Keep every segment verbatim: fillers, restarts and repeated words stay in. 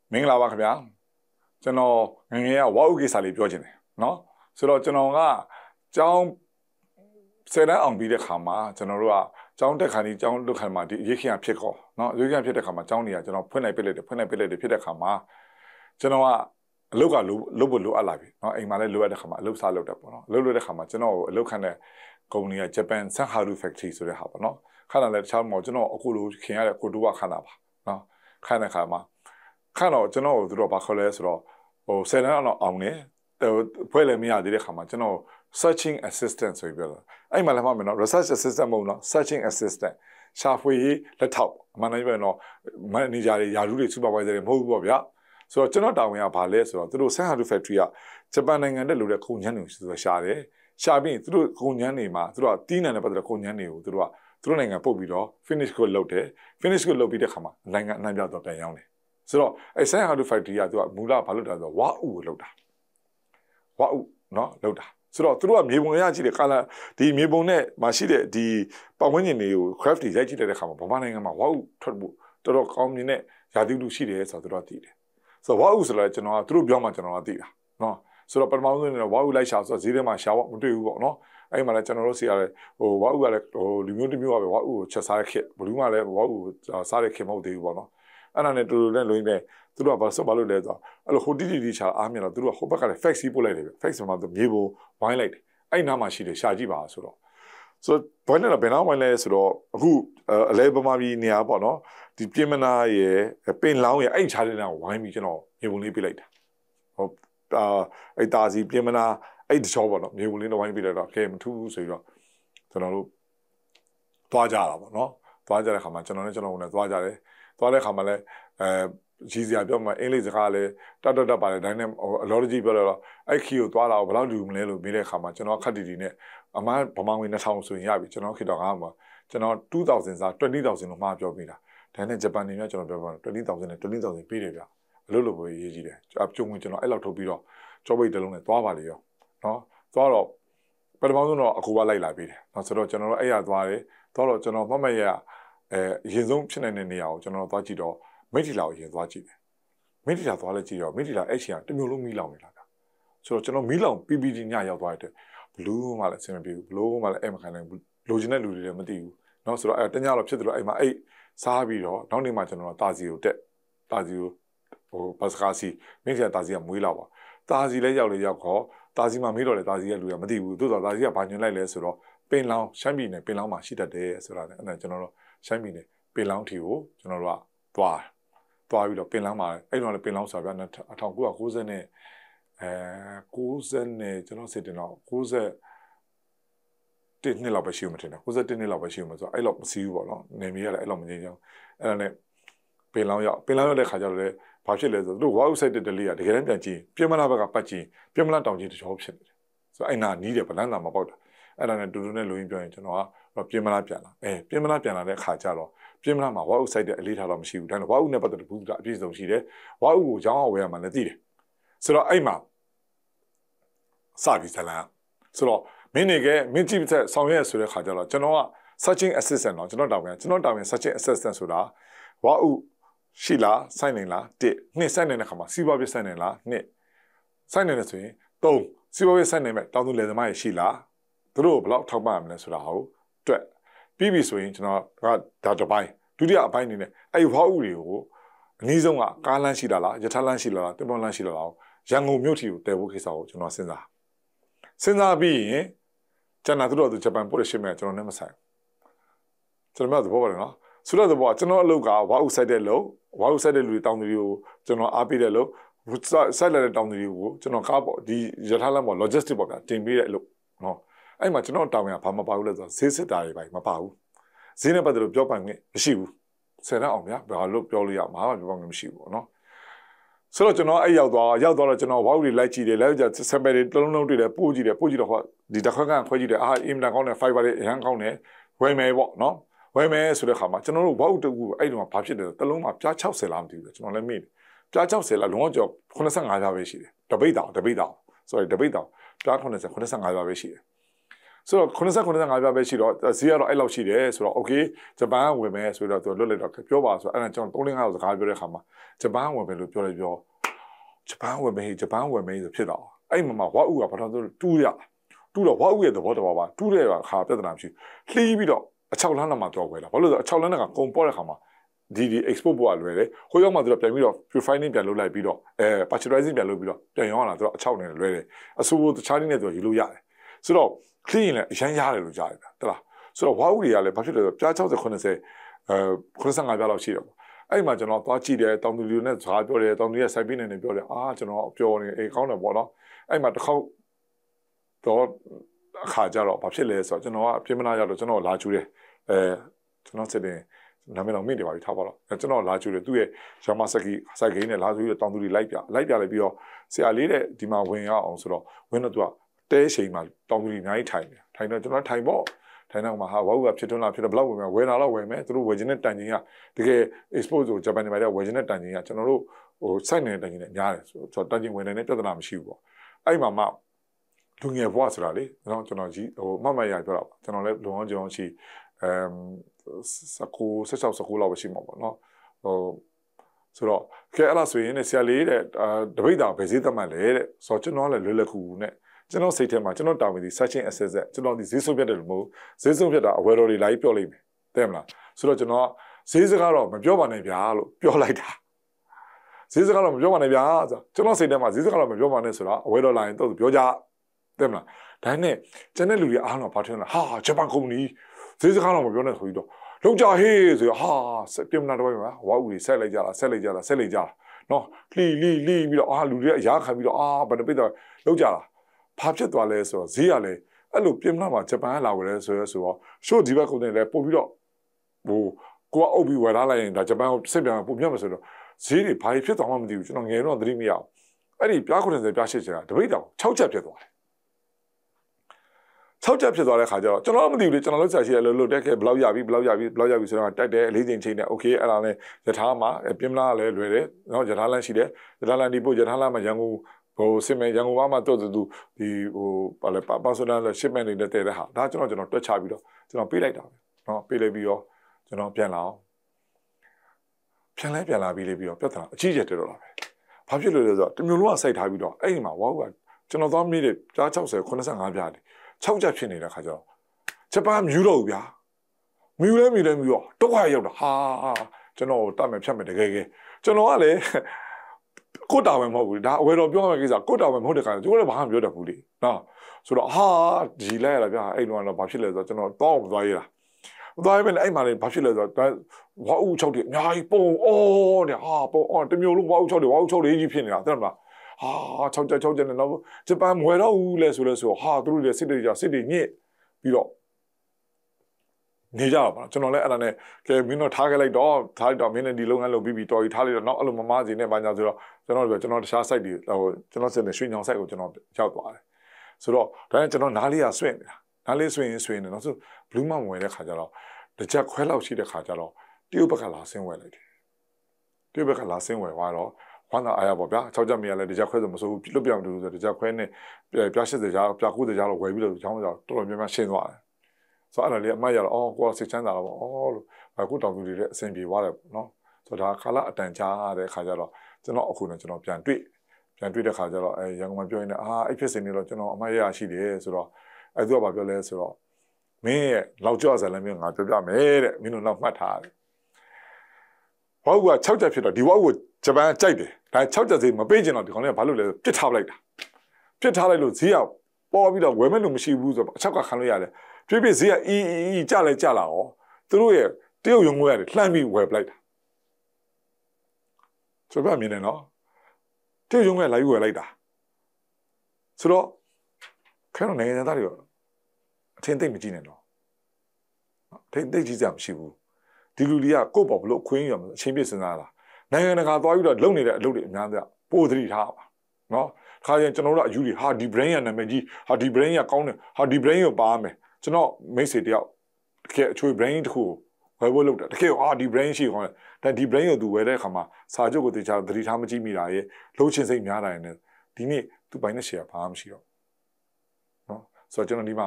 မင်္ဂလာပါခင်ဗျာကျွန်တော်ငငယ်ကဝါဥကိစ္စလေးပြောချင်တယ်နော်ဆိုတော့ကျွန်တော်ကကျောင်းဆယ်တန်းအောင်ပြီးတဲ့ခါမှာကျွန်တော်တို့ကကျောင်းတက်ခါนี้ကျောင်းတက်ခါမှာဒီရေခင်းဖြစ်ခေါ်နော်ရေခင်းဖြစ်တဲ့ခါမှာကျောင်းနေရကျွန်တော်ဖွင့်လိုက်ပြလိုက်တယ်ဖွင့်လိုက်ပြလိုက်တယ်ဖြစ်တဲ့ခါမှာကျွန်တော်ကအလုပ်ကလုပ်ဖို့လိုအပ်လာပြီနော်အိမ်မှာလည်းလိုအပ်တဲ့ခါမှာအလုပ်စားလုပ်တယ်ပေါ့နော်အလုပ်လုပ်တဲ့ခါမှာကျွန်တော်အလုပ်ခန့်တဲ့ကုမ္ပဏီက Japan Sanharu Factory ဆိုတဲ့ဟာပေါ့နော်ခန့်လာတဲ့တခြားမှာကျွန်တော်အခုလိုခင်ရတဲ့ကိုတူကခန့်လာပါနော်ခန့်တဲ့ခါမှာခန့်တော့ကျွန်တော်တို့တော့ဘာခေါ်လဲဆိုတော့ဟိုဆယ်တန်းအောင်အောင်နေဖွဲ့လည်းမရသေးတဲ့ခါမှာကျွန်တော် searching assistant ဆိုပြီးပြောတာအဲ့မှာလည်းမှမယ်နော် research assistant မဟုတ်နော် searching assistant ရှာဖွေရေးလက်ထောက်အမှန်တမ်းပြောရင်တော့ manager တွေယာရုတွေ supervisor တွေမဟုတ်ဘူးပေါ့ဗျာဆိုတော့ကျွန်တော်တာဝန်ကဘာလဲဆိုတော့သူတို့ Sanharu Factory ကဂျပန်နိုင်ငံတက်လို့တဲ့ခုံညမ်းတွေဆိုတော့ရှာတယ်ရှာပြီးသူတို့ခုံညမ်းတွေမှာသူတို့ကတီးနံနဲ့ပတ်သက်တဲ့ခုံညမ်းတွေကိုသူတို့ကသူတို့နိုင်ငံပုတ်ပြီးတော့ finish ကိုလုပ်တယ် finish ကိုလုပ်ပြီးတဲ့ခါမှာနိုင်ငံအနှံ့ပြတော့ပြန်ရောင်းတယ်ဆိုတော့အဲ Sanharu Factory ကသူကမူလဘာလုပ်တာဆိုတော့ဝါဥကိုလုပ်တာဝါဥနော်လုပ်တာဆိုတော့သူတို့ကမြေပုံရကြည့်တဲ့ကာလာဒီမြေပုံနဲ့မရှိတဲ့ဒီပတ်ဝန်းကျင်တွေကို craft တွေရိုက်ကြည့်တဲ့ခါမှာဗမာနိုင်ငံမှာဝါဥထွက်ဖို့တော်တော်ကောင်းမြင်တဲ့ယာတိလူရှိတယ်ဆိုတော့သူတို့သိတယ်ဆိုတော့ဝါဥဆိုတော့ကျွန်တော်ကသူတို့ပြောမှကျွန်တော်ကသိတာနော်ဆိုတော့ပထမဆုံးနေတော့ဝါဥလိုက်ရှာဆိုတော့ဈေးထဲမှာရှာတော့မတွေ့ဘူးပေါ့နော်အဲ့မှာလည်းကျွန်တော်တို့စီရတဲ့ဟိုဝါဥကလည်းဟိုလူမျိုးတစ်မျိုးကပဲဝါဥကိုချက်စားတဲ့ခက်ဘလူးမှလည်းဝါဥကိုစားတဲ့ခက်မဟုတ်သေးဘူးပေါ့နော်အဲ့ဒါနဲ့တူတူနဲ့လိုရင်းနဲ့သူတို့ကဘာလို့ဘာလို့လဲဆိုတော့အဲ့လိုဟိုတီတီတီချာအားမြင်တော့သူတို့ကဟိုဘက်ကလည်း fax စီးပို့လိုက်တယ်ဗျ fax မှာသူမြေပုံဝိုင်းလိုက်တယ်အဲ့နားမှာရှိတယ်ရှာကြည့်ပါဆိုတော့ဆိုတော့ဘယ်နဲ့လဲဘယ်နားဝိုင်းလဲဆိုတော့အခုအလဲပမာပြည်နေရာပေါ့နော်ဒီပြင်မနာရဲ့ပင်လောင်းရဲ့အဲ့ချားတဲ့နားဝိုင်းပြီးကျွန်တော်မြေပုံလေးပြလိုက်တာဟုတ်အာအဲ့တာစီပြင်မနာအဲ့တချောပေါ့နော်မြေပုံလေးတော့ဝိုင်းပြလိုက်တော့ကဲမထူးဘူးဆိုပြီးတော့ကျွန်တော်တို့သွားကြတာပေါ့နော်သွားကြတဲ့ခါမှာကျွန်တော်နဲ့ကျွန်တော်နဲ့သွားကြတယ်သွားတဲ့ခါမှာလည်းအဲကြီးစရာပြောမှအင်္ဂလိပ်စကားလည်းတတ်တတ်ပါတယ်ဒါနဲ့အလော်ဂျီပြောတော့အဲ့ခီကိုသွားတာဘယ်လောက်လူမလဲလို့မေးတဲ့ခါမှာကျွန်တော်ခက်တီတီနဲ့အမှန်ဗမာငွေနှစ်ထောင်ဆိုရင်ရပြီကျွန်တော်ခေတ္တကမှာကျွန်တော်two thousandစားtwenty thousandလို့မှားပြောပြီးတာဒါနဲ့ဂျပန်နေများကျွန်တော်ပြောပါ twenty thousand နဲ့ twenty thousand ပေးတယ်ဗျအလုပ်လုပ်ဖို့ရေးကြည့်တယ်အပြုံဝင်ကျွန်တော်အဲ့လောက်ထုတ်ပြီးတော့ကြောပိတ်တစ်လုံးနဲ့သွားပါလေရောနော်သွားတော့ပထမဆုံးတော့အခုကလိုက်လာပြီးတယ်နော်ဆိုတော့ကျွန်တော်တို့အဲ့ရသွားတယ်သွားတော့ကျွန်တော်မှတ်မှတ်ရအဲအရင်ဆုံးဖြစ်နေတဲ့နေရာကိုကျွန်တော်သွားကြည့်တော့မိထီလာကိုရင်သွားကြည့်တယ်မိထီလာသွားလဲကြည့်တော့မိထီလာအဲ့ချိန်ကတမျိုးလုံးမီးလောင်နေတာဗျဆိုတော့ကျွန်တော်မီးလောင် ပီ ပီ တီ ညရောက်သွားတဲ့ဘလူးမှလည်းအဆင်မပြေဘူးဘလူးမှလည်းအဲ့မခံနိုင်ဘူးလိုချင်တဲ့လူတွေလည်းမသိဘူးเนาะဆိုတော့အဲ့တညတော့ဖြစ်တယ်လို့အဲ့မှာအဲ့စားပြီးတော့နောက်နေ့မှကျွန်တော်တာစီကိုတက်တာစီကိုဟိုဘတ်စကားစီမိထီလာတာစီကမွေးလာပါတာစီလည်းရောက်လေရောက်ခေါ်တာစီမှာမေးတော့လေတာစီရဲ့လူကမသိဘူးသို့တော်တာစီကဘာညွှန်လိုက်လဲဆိုတော့ပင်လောင်ရှမ်းပြည်နယ်ပင်လောင်မှာရှိတတ်တယ်ဆိုတာနဲ့အဲ့ဒါကျွန်တော်တို့ရှမ်းပြည်နယ်ပင်လောင်ထီကိုကျွန်တော်တို့ကသွားသွားပြီးတော့ပင်လောင်းမှာအဲ့တော့လည်းပင်လောင်းဆိုပြ1990နဲ့အဲ90နဲ့ကျွန်တော်စစ်တင်တော့90တစ်နှစ်လောက်ပဲရှိဦးမထင်တယ်91နှစ်လောက်ပဲရှိဦးမှာဆိုအဲ့လောက်မစီးဘူးပေါ့နော်နေမီရလည်းအဲ့လောက်မငြိမ်းချမ်းအဲ့ဒါနဲ့ပင်လောင်းရောက်ပင်လောင်းရောက်တဲ့ခါကျတော့လေဘာဖြစ်လဲဆိုတော့သူဝါဥဆိုင်တဲ့တလေးကတကယ်တမ်းပြန်ကြည့်ပြင်မလာဘက်ကပတ်ကြည့်ပြင်မလာတောင်ကြီးတကြောဖြစ်နေတယ်ဆိုတော့အဲ့နာနီးတယ်ဗလန်းသာမပေါက်တာအဲ့ဒါနဲ့တူတူနဲ့လူရင်းပြောရင်ကျွန်တော်ကပြင်မလာပြန်လာအဲပြင်မလာပြန်လာတဲ့ခါကျတော့ပြင်မလာမှာဝါဥဆိုင်တဲ့အလေးထားတော့မရှိဘူးဒါနဲ့ဝါဥနဲ့ပတ်သက်တဲ့ဘူးကအပြည့်စုံရှိတယ်ဝါဥကိုရောင်းအောင်ဝယ်ရမှာလည်းသိတယ်ဆိုတော့အဲ့မှာစပြီးဇလန်ဆိုတော့မင်းနေကမင်းကြည့်တဲ့ဆောင်ရွက်ဆိုတဲ့ခါကျတော့ကျွန်တော်က searching assistant တော့ကျွန်တော်တောင်းပြန်ကျွန်တော်တောင်းပြန် searching assistant ဆိုတာဝါဥရှိလားစိုက်နေလားတစ်နှစ်စိုက်နေတဲ့ခါမှာစီးပွားရေးစိုက်နေလားနှစ်စိုက်နေတယ်ဆိုရင်သုံးစီးပွားရေးစိုက်နေမဲ့တောင်းသူလယ်သမားရရှိလားသူတို့ဘယ်လောက်ထောက်ပံ့ရမလဲဆိုတာဟုတ်တွက်ပြီးပြီဆိုရင်ကျွန်တော်ကဒါတစ်ပိုင်းဒုတိယအပိုင်းအနေနဲ့အဲ့ဝါဥတွေကိုအနည်းဆုံးကကားလမ်းရှိတာလားရထားလမ်းရှိလားတင်ပေါ်လမ်းရှိလားရန်ကုန်မြို့ထီကိုတည်ဖို့ကိစ္စကိုကျွန်တော်စဉ်းစားစဉ်းစားပြီးရင်ကျွန်တော်တို့ဂျပန်ပို့ရရှိမယ်ကျွန်တော်နဲ့မဆိုင်ကျွန်တော်တို့ဘောပါတယ်နော်ဆိုတော့ဘောကျွန်တော်အလုပ်ကဝါဥဆိုင်တဲ့လို့ဝါဥဆိုင်တဲ့လူတွေတောင်းသူတွေကိုကျွန်တော်အားပေးတဲ့လို့ဆိုင်လာတဲ့တောင်းသူတွေကိုကျွန်တော်ကားပေါ့ဒီရထားလမ်းပေါ့ logistic ပေါ့ဗျာတင်ပေးတဲ့အလုပ်နော်အဲ့မှာကျွန်တော်တောင်းရဘာမပါဘူးလဲဆိုတော့ဈေးစစ်တာတွေပါမပါဘူးဈေးနဲ့ပတ်သက်လို့ပြောပိုင်ခွင့်မရှိဘူးဆယ်တန်းအောင်ဗျာဘာလို့ပြောလို့ရမှာမပြောပိုင်ခွင့်မရှိဘူးပေါ့နော်ဆိုတော့ကျွန်တော်အဲ့ရောက်သွားရောက်သွားတော့ကျွန်တော်ဝါဥတွေလိုက်ကြည့်တယ်လိုက်ကြစပယ်တွေလုံးလုံးတွေ့တယ်ပို့ကြည့်တယ်ပို့ကြည့်တော့ဟောဒီတစ်ခါကခွဲကြည့်တယ်အာအင်မတန်ကောင်းတယ် fiber တွေအရန်ကောင်းတယ်ဝယ်မယ်ပေါ့နော်ဝယ်မယ်ဆိုတဲ့ခါမှာကျွန်တော်တို့ဝါဥတူအဲ့တုန်းကဘာဖြစ်တယ်တလုံးမှာပြား60လားမသိဘူးကျွန်တော်လည်းမေ့တယ်ပြား60လားလုံးဝကျော်85ပြားပဲရှိတယ်တပိတ်တောင်တပိတ်တောင် sorry တပိတ်တောင်ပြား80 85ပြားပဲရှိတယ်ဆိုတော့ခုနစ်ဆယ်ခုနှစ်ဆယ်ငါးပြပဲရှိတော့ဈေးကတော့အဲ့လောက်ရှိတယ်ဆိုတော့ okay ဂျပန်ကဝင်မယ်ဆိုတော့သူလွတ်လိုက်တော့ပြောပါဆိုတော့အဲ့ဒါကျွန်တော်သုံးလငါးလောက်စကားပြောတဲ့ခါမှာဂျပန်ဝင်မယ်လို့ပြောလိုက်ပြောဂျပန်ဝင်မယ်ဂျပန်ဝင်မယ်ဆိုဖြစ်တော့အဲ့မှာဝါဥကဘာလို့တူးရတူးတော့ဝါဥရဲ့သဘောတော်ပါတူးတဲ့ခါပြဿနာမရှိလှီးပြီးတော့အချောက်လန်းတော့မှတော့ဝယ်လာဘာလို့လဲဆိုတော့အချောက်လန်းကကုန်ပေါ်တဲ့ခါမှာဒီဒီ export ပေါ်လွယ်တယ်ဟိုရောက်မှသူတို့ပြန်ပြီးတော့ refining ပြန်လုပ်လိုက်ပြီးတော့အဲ pasteurizing ပြန်လုပ်ပြီးတော့ပြန်ရောင်းလာသူတို့အချောက်နေလွယ်တယ်အဆိုးတခြားနည်းနဲ့သူယူလို့ရတယ်ဆိုတော့ clean လည်းအရန်ရတယ်လို့ကြားတယ်ဗျတလားဆိုတော့ဝါဥတွေကလည်းဘာဖြစ်လဲဆိုတော့ပြား60 90အဲ95ပြားလောက်ရှိတယ်ပေါ့အဲ့မှာကျွန်တော်သွားကြည့်တယ်တောင်သူတွေနဲ့စကားပြောတယ်တောင်သူရဲ့ site ပေးနေနေပြောတယ်အာကျွန်တော်ပြောနေအေးကောင်းတယ်ပေါ့နော်အဲ့မှာတစ်ခေါက်တော့အခါကြတော့ဘာဖြစ်လဲဆိုတော့ကျွန်တော်ကပြင်မနာရတော့ကျွန်တော်လာချူတယ်အဲကျွန်တော်စစ်တယ်နာမည်တော့မိတယ်ပါပြီထားပါတော့ကျွန်တော်လာချူတယ်သူ့ရဲ့ယာမဆက်ကီစိုက်ကိန်းနဲ့လာချူတဲ့တောင်သူတွေလိုက်ပြလိုက်ပြလိုက်ပြီးတော့ဆရာလေးတဲ့ဒီမှာဝင်ရအောင်ဆိုတော့ဝင်တော့သူကတဲရှိန်မှာတောင်သူတွေအများကြီးထိုင်တယ်ထိုင်တော့ကျွန်တော်ထိုင်ပေါ့ထိုင်တော့မှာဟာဝါဥကဖြစ်ထွန်းလာဖြစ်တော့ဘလောက်ဝင်မယ်ဝယ်လာတော့ဝယ်မယ်သူတို့ဝယ်ခြင်းနဲ့တန်ချင်းကတကယ် export ဆိုဂျပန်တွေမှာတော့ဝယ်ခြင်းနဲ့တန်ချင်းကကျွန်တော်တို့ဟိုစိုက်နေတဲ့တန်ချင်းနဲ့များတယ်ဆိုတော့တန်ချင်းဝင်နေတဲ့ပြဿနာမရှိဘူးပေါ့အဲ့မှာမှလူငယ်ဘွားဆိုတာလေကျွန်တော်ကျွန်တော်ကြီးဟိုမမရပြောတာကျွန်တော်လည်းလုံအောင်ကျွန်တော်ရှိအမ်စကူဆက်ဆောက်စကူလောက်ရှိမှာပေါ့နော်ဟိုဆိုတော့ကဲအဲ့ဒါဆိုရင်ဆရာလေးတဲ့တပိတ်တာဘယ်စည်းသတ်မှတ်လဲတဲ့ဆိုတော့ကျွန်တော်လည်းလွယ်လွယ်ကူကူနဲ့ကျွန်တော်စိတ်ထဲမှာကျွန်တော်တာဝန်ဒီ searching access ကျွန်တော်ဒီဈေးဆုံးဖြတ်တယ်လို့မဟုတ်ဈေးဆုံးဖြတ်တာအဝယ်တော်တွေလိုက်ပြောလိုက်မယ်တဲ့မလားဆိုတော့ကျွန်တော်ဈေးစကားတော့မပြောပါနဲ့ဗျာလို့ပြောလိုက်တာဈေးစကားတော့မပြောပါနဲ့ဗျာဆိုကျွန်တော်စိတ်ထဲမှာဈေးစကားတော့မပြောပါနဲ့ဆိုတာအဝယ်တော်လာရင်တော့ပြောကြတဲ့မလားဒါနဲ့ကျန်တဲ့လူတွေအားလုံးဘာထင်လဲဟာဂျပန်ကုမ္ပဏီဈေးစကားတော့မပြောနဲ့ဆိုပြီးတော့လုံးကြဟေးဆိုဟာပြင်မနာတော့ပါဝါဦးကြီးဆက်လိုက်ကြလားဆက်လိုက်ကြလားဆက်လိုက်ကြလားနော်လှီလှီလှီပြီးတော့အာလူတွေအရာခံပြီးတော့အာဘယ်နှပိတ်တော့လုံးကြလားဘာဖြစ်သွားလဲဆိုတော့ဈေးကလည်းအဲ့လိုပြင်မနာမှာဂျပန်ကလာဝယ်လဲဆိုရဲဆိုတော့ရှို့ဒီဘက်ကုန်တယ်လည်းပို့ပြီးတော့ဟိုကိုကအုပ်ပြီးဝယ်ထားလိုက်ရင်ဒါဂျပန်ကိုစစ်ပြန်ပို့မြတ်မှာဆိုတော့ဈေးတွေဘာဖြစ်သွားမှမသိဘူးကျွန်တော်ငယ်တော့သတိမရအောင်အဲ့ဒီပြား90ပြား80ချက်ကတပိတ်တောင်6ချက်ဖြစ်သွားတယ်6ချက်ဖြစ်သွားတဲ့ခါကျတော့ကျွန်တော်မသိဘူးလေကျွန်တော်လုံးဆက်ရှိရလို့လို့တက်ခဲ့ဘလောက်ရပြီဘလောက်ရပြီဘလောက်ရပြီဆိုတော့တိုက်တယ်လေးချိန်ချိန်နဲ့โอเคအဲ့ဒါနဲ့ယထာမှာပြင်မလားလည်းလွယ်တယ်နော်ယထာလန်းရှိတယ်ယထာလန်းဒီပို့ယထာလန်းမှာရန်ကုန်ဟိုစစ်မဲ့ရန်ကုန်မှာတော့သူဒီဟိုဘာလဲပါဆိုတော့ရှစ်မဲ့နေတဲ့တဲ့ဟာဒါကျွန်တော်ကျွန်တော်တွက်ချပြီးတော့ကျွန်တော်ပေးလိုက်တာပဲနော်ပေးလိုက်ပြီးတော့ကျွန်တော်ပြန်လာအောင်ပြန်လဲပြန်လာပြီးလေပြီးတော့ပြဿနာအကြီးကျယ်တက်တော့လာပဲဘာဖြစ်လို့လဲဆိုတော့တမျိုးလုံးကစိုက်ထားပြီးတော့အဲ့ဒီမှာဝါကကျွန်တော်သွားမိတဲ့ပြား60 85ပြားတယ်6ချက်ဖြစ်နေတဲ့ခါကျတော့ဂျပန်မြူတော့ဗျာမြူလဲမြူလဲမြူတော့ဒုက္ခရောက်တာဟာကျွန်တော်တတ်မယ်ဖြတ်မယ်တကယ်ကဲကျွန်တော်ကလည်းကိုတာဝင်မဟုတ်ဘူးဒါအဝယ်တော်ပြောရမယ့်ကိစ္စကိုတာဝင်မဟုတ်တဲ့ခါကျကျွန်တော်လည်းဘာမှမပြောတတ်ဘူးလေနော်ဆိုတော့ဟာဒီလဲရတာဗျာအဲ့လိုကတော့ဘာဖြစ်လဲဆိုတော့ကျွန်တော်တောင်းမသွားရတာမသွားရမယ်အဲ့မှာလည်းဘာဖြစ်လဲဆိုတော့ဝါဥ6တွေအများကြီးပုံအော်တဲ့ဟာပုံအော်တမျိုးလုံးဝါဥ6တွေဝါဥ6တွေကြီးဖြစ်နေတာတဲ့မလားဟာ6ချက်6ချက်နဲ့တော့ဂျပန်မွေတော့ဘူးလဲဆိုလဲဆိုဟာသူတို့တွေစစ်တွေကြစစ်တွေညစ်ပြီးတော့နေကြတော့ပါကျွန်တော်လည်းအဲ့ဒါနဲ့ကဲမင်းတို့ထားခဲ့လိုက်တော့ထားလိုက်တော့မင်းနဲ့ဒီလုပ်ငန်းလုပ်ပြီးပြီးတော်ကြီးထားလိုက်တော့နောက်အဲ့လိုမမစီနဲ့ဘာညာဆိုတော့ကျွန်တော်တို့ကျွန်တော်တခြား site တွေဟိုကျွန်တော်စစ်နေရွှေညောင် site ကိုကျွန်တော်ရောက်သွားတယ်ဆိုတော့ဒါနဲ့ကျွန်တော်နားလေးကဆွင့်နေတာနားလေးဆွင့်ရင်ဆွင့်နေတော့ဆို blue မဝယ်တဲ့ခါကျတော့တစ်ချက်ခွဲလောက်ရှိတဲ့ခါကျတော့တရုတ်ဘက်ကလာဆင်းဝယ်လိုက်တယ်တရုတ်ဘက်ကလာဆင်းဝယ်သွားတော့ခွမ်းသာအားရပါဗျာ6ချက်မရလဲတစ်ချက်ခွဲဆိုမစိုးဘူးလွတ်ပြောင်းတူဆိုတစ်ချက်ခွဲနဲ့ပြား80ကြားပြား90ကြားတော့ဝယ်ပြီးတော့ကျောင်းကြောတော်တော်များများရှင်းသွားတယ်ဆိုတော့အဲ့ဒါလေးအမှတ်ရတော့အော်ကိုယ်ကစိတ်ချမ်းသာတော့ဗောအော်လို့အခုတောင်သူတွေလည်းအဆင်ပြေသွားတယ်ပေါ့နော်ဆိုတော့ဒါခါလာအတန်ကြားတဲ့ခါကျတော့ကျွန်တော်အခုနဲ့ကျွန်တော်ပြန်တွေ့ပြန်တွေ့တဲ့ခါကျတော့အဲရန်ကုန်မှာပြောရင်အာအဲ့ဖြစ်စင်နေတော့ကျွန်တော်အမှတ်ရရှိတယ်ဆိုတော့အဲ့သူကဘာပြောလဲဆိုတော့မင်းရဲ့လောက်ကြော့ဇာတ်လမ်းမျိုးငါပြောပြမယ်တဲ့မင်းတို့နောက်မှတ်ထားတယ်ဝါဥက6ချက်ဖြစ်တော့ဒီဝါဥကိုဂျပန်ကြိုက်တယ်ဒါ6ချက်စီမပေးချင်တော့ဒီကောင်လေးကဘာလို့လဲပြစ်ထားလိုက်တာပြစ်ထားလိုက်လို့ဈေးကပေါ်ပြီးတော့ဝယ်မဲ့လို့မရှိဘူးဆိုတော့အချက်ကခံလို့ရတယ်ပြပြဈေးကအီအီကြလဲကြလာရောသူတို့ရဲ့တရုတ်ရုံငွေရတယ်လှမ်းပြီးဝယ်ပလိုက်တာဆိုတော့မြင်နေနော်တရုတ်ရုံငွေလိုက်ဝယ်လိုက်တာဆိုတော့ခဲတော့နိုင်ငံသားတွေအထင်သိမ့်မကြည့်နဲ့တော့အထင်သိမ့်ကြည့်စရာမရှိဘူးဒီလူတွေကကိုယ့်ဘောဘလို့ခွင်းရမှာအချင်းပြစဉ်းစားလာနိုင်ငံတကာသွားပြီးတော့လုံနေတဲ့အလုပ်တွေအများကြီးပိုသတိထားပါနော်ခါရင်ကျွန်တော်တို့အယူတွေဟာဒီ brain ရနာမည်ကြီးဟာဒီ brain ရကောင်းတယ်ဟာဒီ brain ကိုပါမယ်ကျွန်တော်မိတ်ဆွေတယောက်တကယ်အချွေ brain တခုဝယ်ဖို့လုပ်တာတကယ်အာဒီ brain ရှိခေါ်တယ်ဒါဒီ brain ကိုသူဝယ်တဲ့အခါမှာစာချုပ်ကိုတေချာသတိထားမကြည့်မိတာရဲ့လှုပ်ချင်စိတ်များတာရဲ့ဒီနေ့သူပိုင်တဲ့ share ဘာမှမရှိတော့နော်ဆိုတော့ကျွန်တော်ဒီမှာ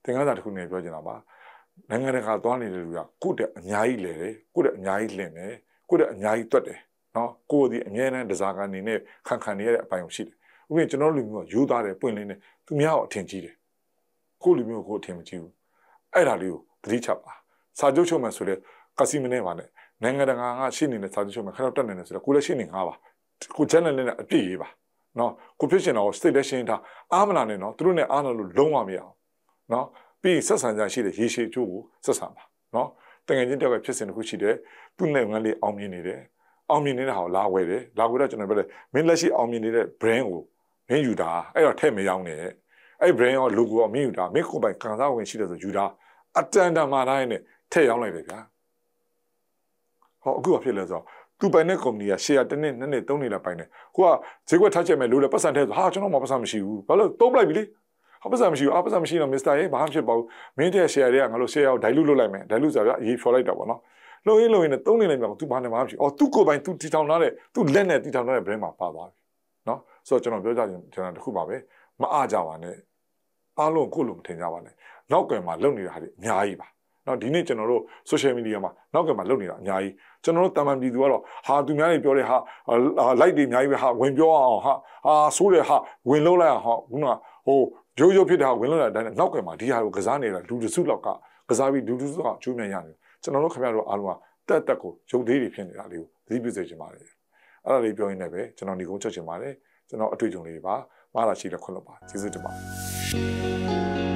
သင်ခန်းစာတစ်ခုနဲ့ပြောချင်တာပါနိုင်ငံတကာသွားနေတဲ့လူကကိုယ့်တဲ့အများကြီးလေတယ်ကိုယ့်တဲ့အများကြီးလင့်တယ်ကိုယ့်တဲ့အများကြီးတွက်တယ်နော်ကိုယ့်ဒီအမြဲတမ်းတစားကနေနဲ့ခံခံနေရတဲ့အပိုင်းကိုရှိတယ်ဥပမာကျွန်တော်လူမျိုးကယူသားတယ်ပွင့်လင်းတယ်သူများကိုအထင်ကြီးတယ်ကိုယ့်လူမျိုးကိုအထင်မကြီးဘူးအဲ့ဒါလေးကိုသတိချပါစာချုပ်ချုပ်မှဆိုတဲ့ကစီမနေပါနဲ့နိုင်ငံတကာကရှင်းနေတဲ့စာချုပ်ချုပ်မှခဏတက်နေတယ်ဆိုတော့ကိုလည်းရှင်းနေငါပါကိုချမ်းလည်းနဲ့အပြည့်ရေးပါနော်ကိုဖြစ်ရှင်တော့ state လည်းရှင်းထားအားမနာနဲ့နော်သူတို့နဲ့အားနာလို့လုံးဝမရအောင်နော်ပြီးဆက်ဆံကြရှိတဲ့ရေရှည်အကျိုးကိုဆက်ဆံပါနော်တကယ်ချင်းတယောက်ကဖြစ်စဉ်တစ်ခုရှိတယ်သူ့နဲ့ငန်းလေးအောင်မြင်နေတယ်အောင်မြင်နေတဲ့ဟာကိုလာဝယ်တယ်လာဝယ်တော့ကျွန်တော်ပြောတယ်မင်းလက်ရှိအောင်မြင်နေတဲ့ brand ကိုမင်းယူတာအဲ့တော့ထည့်မရောင်းနဲ့အဲ့ brand ရော logo ရောမင်းယူတာမင်းကိုယ်ပိုင်ကန်စားဝင်ရှိတယ်ဆိုယူတာအတန်တန်မာတိုင်းနဲ့ထည့်ရောင်းလိုက်တယ်ဗျာဟောအခုကဖြစ်လဲဆိုတော့သူပိုင်တဲ့ company က share တစ်နှစ်နှစ်နှစ်သုံးနှစ်လာပိုင်တယ်ကိုကဈေးကွက်ထားချက်မဲ့လို့လေပတ်စံထဲဆိုဟာကျွန်တော်မှပတ်စံမရှိဘူးဘာလို့သုံးလိုက်ပြီလေဟာပတ်စံမရှိဘူးအပတ်စံမရှိတော့ Mister ရေဘာမှဖြစ်ပါဘူးမင်းတဲ့ share တွေကငါတို့ share ကို dilute လုပ်လိုက်မယ် dilute ဆိုတာကအရေးဖြော်လိုက်တာပေါ့နော်လုံရင်းလုံရင်းနဲ့သုံးနေလိုက်မှာသူဘာနဲ့မှမရှိအော်သူကိုယ်ပိုင်သူတီထောင်ထားတဲ့သူလက်နဲ့တီထောင်ထားတဲ့ brand မှာပါသွားပြီနော်ဆိုတော့ကျွန်တော်ပြောကြရင်ကျွန်တော်တခုပါပဲမအားကြပါနဲ့အားလုံးကိုလိုမထင်ကြပါနဲ့နောက်ကမှာလုံနေတာဟာဒီအများကြီးပါနော်ဒီနေ့ကျွန်တော်တို့ social media မှာနောက်ကမှာလုံနေတာအများကြီးကျွန်တော်တို့တာမန်ပြည်သူကတော့ဟာသူများတွေပြောတဲ့ဟာ like တွေအများကြီးပဲဟာဝင်ပြောအောင်ဟာဟာဆိုးတယ်ဟာဝင်လုံးလိုက်အောင်ဟာခုနကဟိုရိုးရိုးဖြစ်တဲ့ဟာဝင်လုံးလိုက်တဲ့အတိုင်းနောက်ကမှာဒီဟာကိုကစားနေတာလူတစုလောက်ကကစားပြီးလူတစုကအကျိုးမြန်ရနေကျွန်တော်တို့ခင်ဗျားတို့အားလုံးကတက်တက်ကိုရုပ်သေးတွေဖြစ်နေတာလေးကိုသတိပြုစေချင်ပါတယ်အဲ့ဒါလေးပြောရင်းနဲ့ပဲကျွန်တော်ဒီကုန်းချက်ချင်ပါတယ်ကျွန်တော်အတွေ့အကြုံလေးပါမှားတာရှိလဲခွင့်လွှတ်ပါကျေးဇူးတင်ပါတယ်